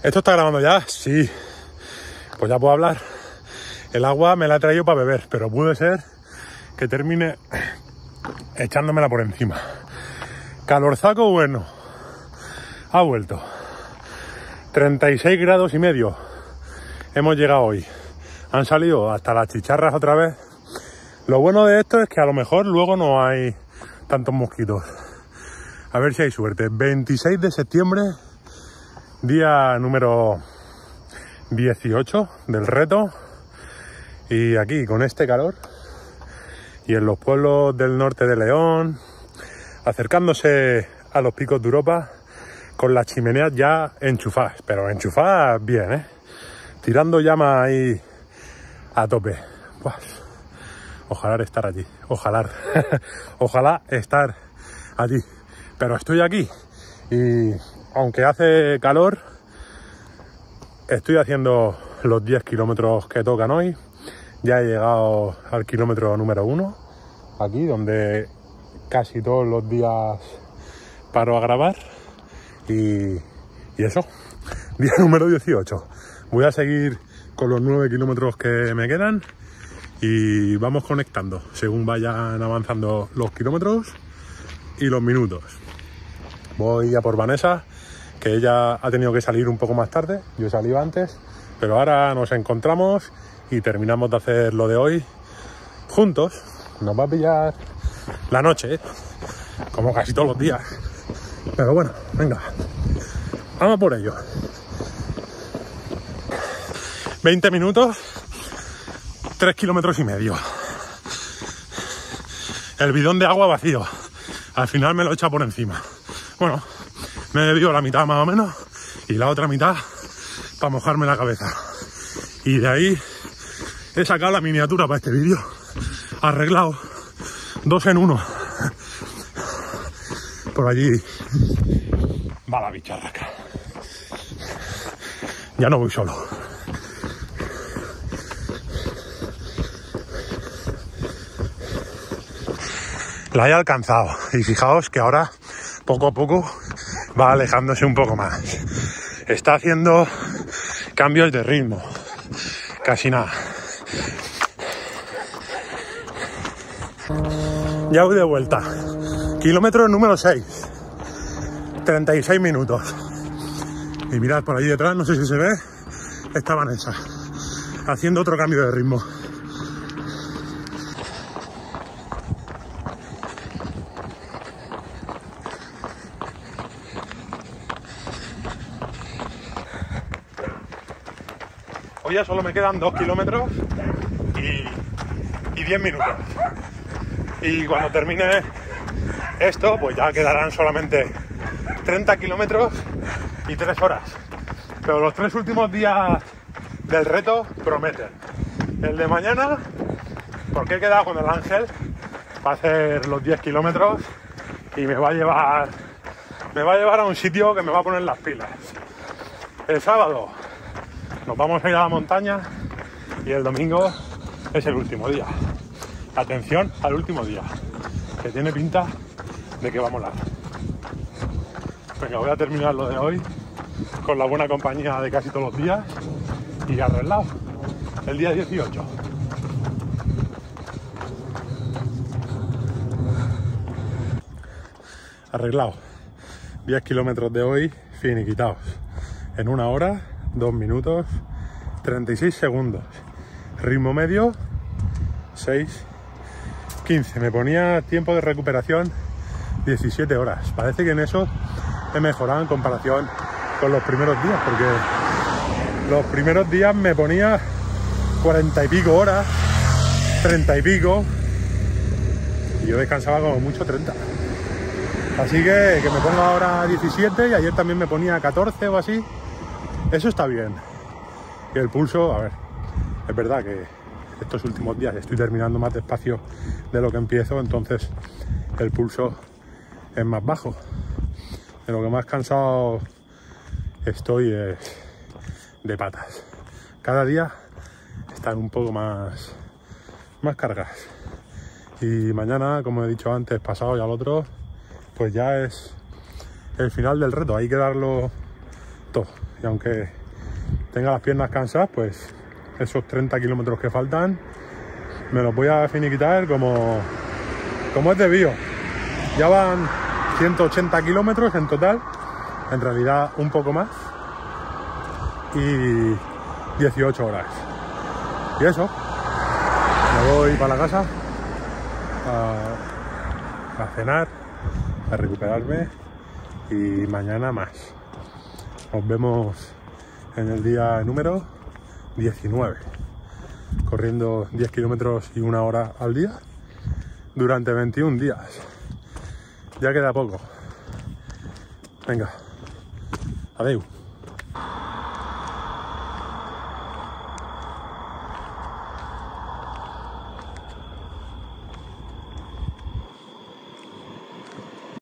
¿Esto está grabando ya? Sí. Pues ya puedo hablar. El agua me la he traído para beber, pero puede ser que termine echándomela por encima. Calorzaco bueno. Ha vuelto. 36 grados y medio. Hemos llegado hoy. Han salido hasta las chicharras otra vez. Lo bueno de esto es que a lo mejor luego no hay tantos mosquitos. A ver si hay suerte. 26 de septiembre, día número 18 del reto. Y aquí con este calor y en los pueblos del norte de León, acercándose a los picos de Europa, con las chimeneas ya enchufadas, pero enchufadas bien, ¿eh? Tirando llama ahí a tope. Buah. Ojalá estar allí, ojalá, ojalá estar allí. Pero estoy aquí y aunque hace calor, estoy haciendo los 10 kilómetros que tocan hoy. Ya he llegado al kilómetro número 1, aquí donde casi todos los días paro a grabar. Y eso, día número 18. Voy a seguir con los 9 kilómetros que me quedan y vamos conectando según vayan avanzando los kilómetros y los minutos. Voy a por Vanessa, que ella ha tenido que salir un poco más tarde. Yo he salido antes, pero ahora nos encontramos y terminamos de hacer lo de hoy juntos. Nos va a pillar la noche, ¿eh? Como casi todos los días. Pero bueno, venga, vamos por ello. 20 minutos, 3 kilómetros y medio. El bidón de agua vacío. Al final me lo he echado por encima. Bueno, me he bebido la mitad más o menos y la otra mitad para mojarme la cabeza. Y de ahí he sacado la miniatura para este vídeo. Arreglado. 2 en 1. Por allí va la bicharraca. Ya no voy solo. La he alcanzado y fijaos que ahora poco a poco va alejándose un poco más. Está haciendo cambios de ritmo. Casi nada. Ya voy de vuelta. Kilómetro número 6. 36 minutos. Y mirad por allí detrás, no sé si se ve, está Vanessa haciendo otro cambio de ritmo. Hoy ya solo me quedan 2 kilómetros y 10 minutos. Y cuando termine esto, pues ya quedarán solamente 30 kilómetros y 3 horas. Pero los 3 últimos días del reto prometen. El de mañana, porque he quedado con el Ángel para hacer los 10 kilómetros y me va a llevar a un sitio que me va a poner las pilas. El sábado nos vamos a ir a la montaña y el domingo es el último día. Atención al último día, que tiene pinta de que va a molar. Venga, voy a terminar lo de hoy con la buena compañía de casi todos los días y arreglado el día 18. Arreglado. 10 kilómetros de hoy finiquitados. En 1 hora, 2 minutos, 36 segundos. Ritmo medio, 6:15. Me ponía tiempo de recuperación 17 horas. Parece que en eso he mejorado en comparación con los primeros días, porque los primeros días me ponía 40 y pico horas, 30 y pico, y yo descansaba como mucho 30. Así que me pongo ahora 17 y ayer también me ponía 14 o así. Eso está bien. Y el pulso, a ver, es verdad que estos últimos días estoy terminando más despacio de lo que empiezo, entonces el pulso es más bajo. De lo que más cansado estoy es de patas. Cada día están un poco más cargas. Y mañana, como he dicho antes, pasado y al otro, pues ya es el final del reto. Hay que darlo todo. Y aunque tenga las piernas cansadas, pues esos 30 kilómetros que faltan me los voy a finiquitar como es debido. Ya van 180 kilómetros en total, en realidad un poco más, y 18 horas. Y eso, me voy para la casa a cenar, a recuperarme, y mañana más. Nos vemos en el día número 19, corriendo 10 kilómetros y 1 hora al día durante 21 días. Ya queda poco. Venga, adiós.